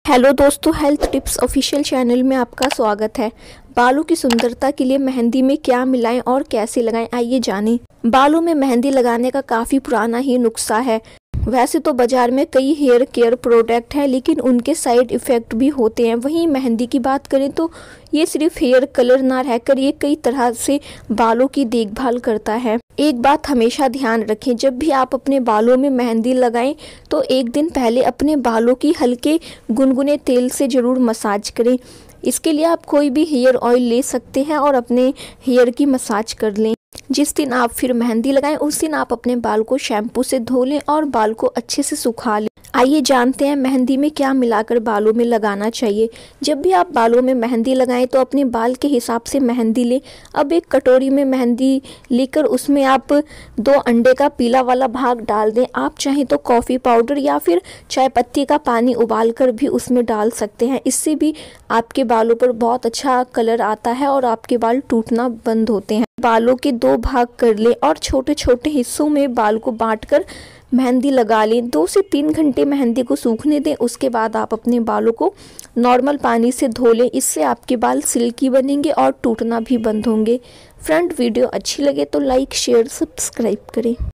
Hello दोस्तों, health tips official channel में आपका स्वागत है। बालों की सुंदरता के लिए मेहंदी में क्या मिलाएं और कैसे लगाएं, आइए जानें। बालों में मेहंदी लगाने का काफ़ी पुराना ही नुस्खा है। वैसे तो बाजार में कई हेयर केयर प्रोडक्ट हैं, लेकिन उनके साइड इफ़ेक्ट भी होते हैं। वहीं मेहंदी की बात करें तो ये सिर्फ हेयर कलर ना रहकर ये कई तरह से बालों की देखभाल करता है। एक बात हमेशा ध्यान रखें, जब भी आप अपने बालों में मेहंदी लगाएं तो एक दिन पहले अपने बालों की हल्के गुनगुने तेल से ज़रूर मसाज करें। इसके लिए आप कोई भी हेयर ऑयल ले सकते हैं और अपने हेयर की मसाज कर लें। जिस दिन आप फिर मेहंदी लगाएं उस दिन आप अपने बाल को शैम्पू से धो लें और बाल को अच्छे से सुखा लें। आइए जानते हैं मेहंदी में क्या मिलाकर बालों में लगाना चाहिए। जब भी आप बालों में मेहंदी लगाएं तो अपने बाल के हिसाब से मेहंदी लें। अब एक कटोरी में मेहंदी लेकर उसमें आप 2 अंडे का पीला वाला भाग डाल दें। आप चाहें तो कॉफ़ी पाउडर या फिर चाय पत्ती का पानी उबाल कर भी उसमें डाल सकते हैं। इससे भी आपके बालों पर बहुत अच्छा कलर आता है और आपके बाल टूटना बंद होते हैं। बालों के 2 भाग कर लें और छोटे छोटे हिस्सों में बाल को बांटकर मेहंदी लगा लें। 2 से 3 घंटे मेहंदी को सूखने दें। उसके बाद आप अपने बालों को नॉर्मल पानी से धो लें। इससे आपके बाल सिल्की बनेंगे और टूटना भी बंद होंगे। फ्रेंड, वीडियो अच्छी लगे तो लाइक, शेयर, सब्सक्राइब करें।